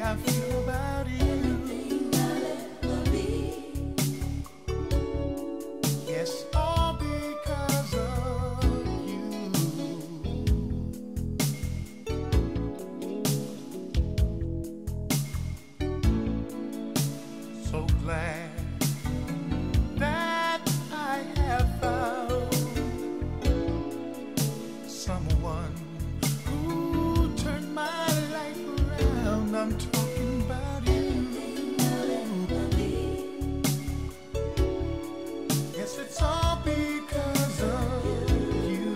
I feel about you. Everything I'll ever be. Yes, all because of you. So glad that I have found someone who turned my life around. I'm talking about you. Everything I'll ever be. Yes, it's all because of you.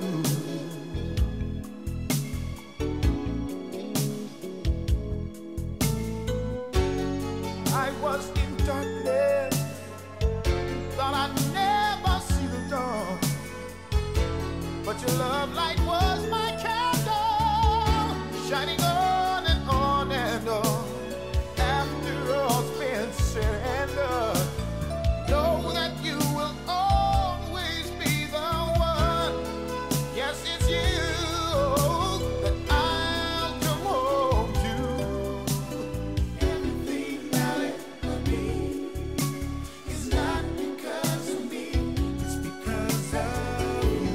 I was in darkness, thought I'd never see the dawn, but your love light was my candle, shining on and on and on. After all's been said and done, know that you will always be the one. Yes, it's you that I'll come home to. Everything I'll ever be is not because of me, it's because of you.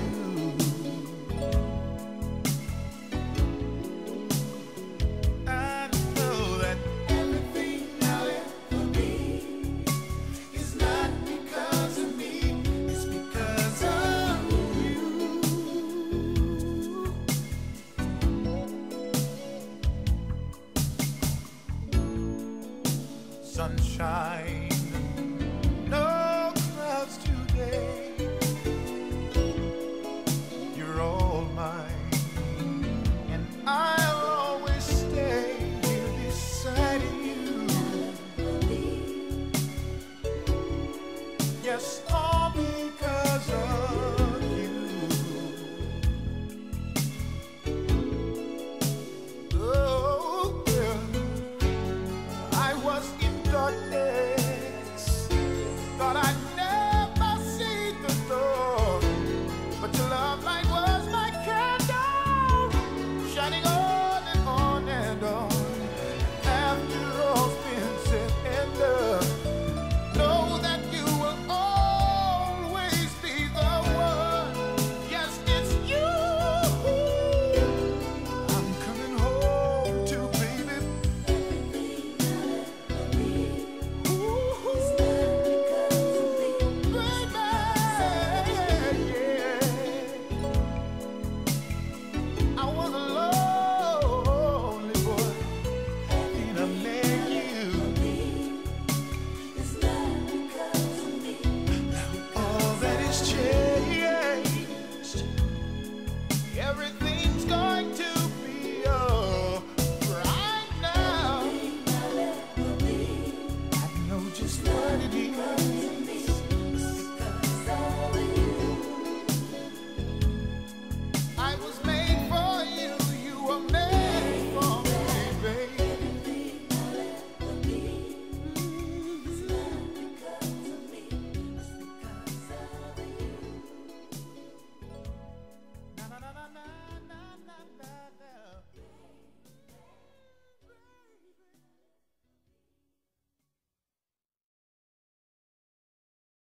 I know that everything I'll ever be is not because of me, it's because of you. Sunshine